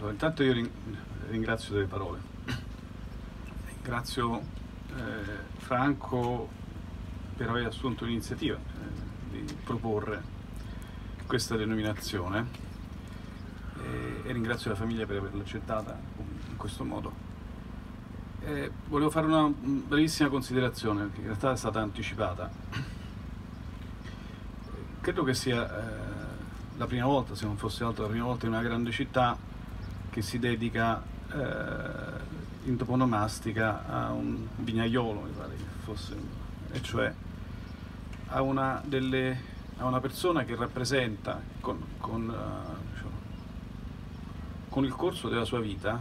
intanto io ringrazio delle parole, ringrazio Franco per aver assunto l'iniziativa di proporre questa denominazione e ringrazio la famiglia per averla accettata in questo modo. Volevo fare una brevissima considerazione che in realtà è stata anticipata. Credo che sia la prima volta, se non fosse altro la prima volta in una grande città che si dedica in toponomastica a un vignaiolo, mi pare che fosse, e cioè a una persona che rappresenta con il corso della sua vita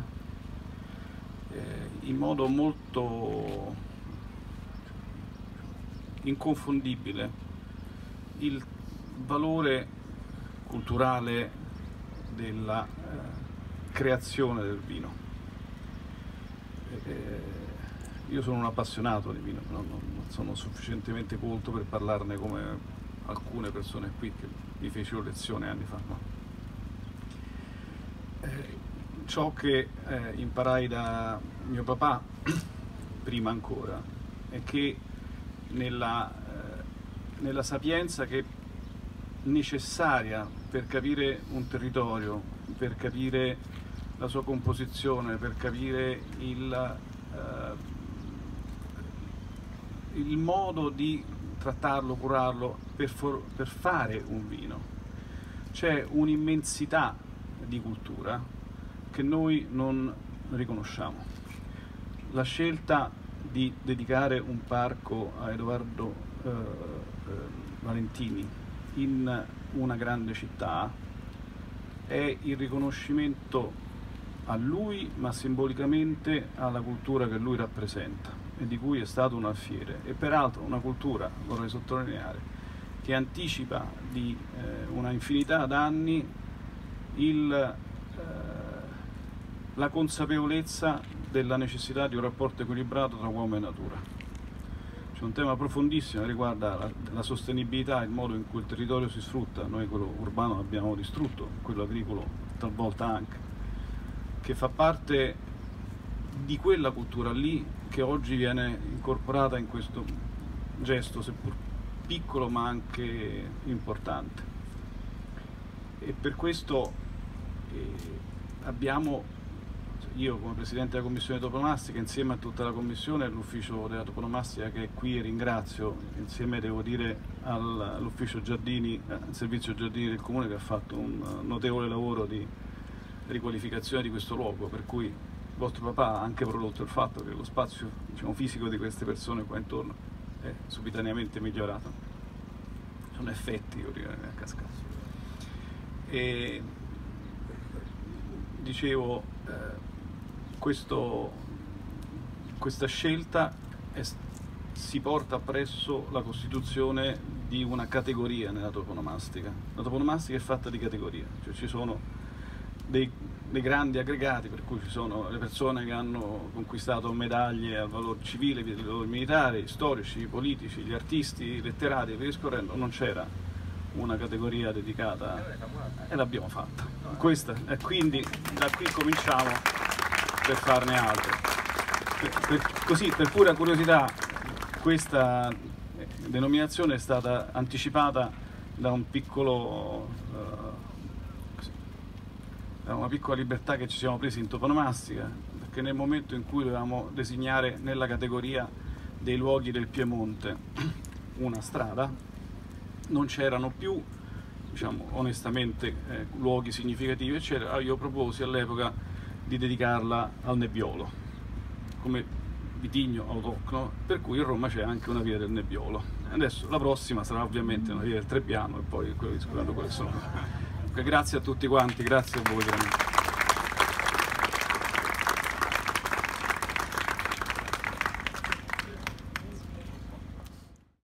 in modo molto inconfondibile il valore culturale della creazione del vino. Io sono un appassionato di vino, non sono sufficientemente colto per parlarne come alcune persone qui che mi fecero lezione anni fa. No? Ciò che imparai da mio papà, prima ancora, è che nella sapienza che è necessaria per capire un territorio, per capire la sua composizione, per capire il modo di trattarlo, curarlo, per fare un vino. C'è un'immensità di cultura che noi non riconosciamo. La scelta di dedicare un parco a Edoardo Valentini in una grande città è il riconoscimento a lui, ma simbolicamente alla cultura che lui rappresenta e di cui è stato un alfiere, e peraltro una cultura, vorrei sottolineare, che anticipa di una infinità d'anni la consapevolezza della necessità di un rapporto equilibrato tra uomo e natura. C'è un tema profondissimo che riguarda la sostenibilità, il modo in cui il territorio si sfrutta. Noi quello urbano l'abbiamo distrutto, quello agricolo talvolta anche, che fa parte di quella cultura lì che oggi viene incorporata in questo gesto, seppur piccolo ma anche importante. E per questo io come Presidente della Commissione Toponomastica, insieme a tutta la Commissione e all'Ufficio della Toponomastica che è qui, e ringrazio, insieme devo dire all'Ufficio Giardini, al Servizio Giardini del Comune, che ha fatto un notevole lavoro di riqualificazione di questo luogo, per cui il vostro papà ha anche prodotto il fatto che lo spazio, diciamo, fisico di queste persone qua intorno è subitaneamente migliorato. Sono effetti a cascata. E dicevo, questa scelta si porta appresso la costituzione di una categoria nella toponomastica. La toponomastica è fatta di categorie, cioè ci sono dei grandi aggregati, per cui ci sono le persone che hanno conquistato medaglie al valor civile, ai valori militari, storici, politici, gli artisti, i letterati, e via discorrendo. Non c'era una categoria dedicata e l'abbiamo fatta. Questa, e quindi da qui cominciamo per farne altre. Così, per pura curiosità, questa denominazione è stata anticipata da una piccola libertà che ci siamo presi in toponomastica, perché nel momento in cui dovevamo designare nella categoria dei luoghi del Piemonte una strada, non c'erano più, diciamo onestamente, luoghi significativi, eccetera. Io proposi all'epoca di dedicarla al Nebbiolo come vitigno autoctono, per cui in Roma c'è anche una via del Nebbiolo. Adesso la prossima sarà ovviamente una via del Trebbiano, e poi quello discutendo quelle sono. Grazie a tutti quanti, grazie a voi veramente.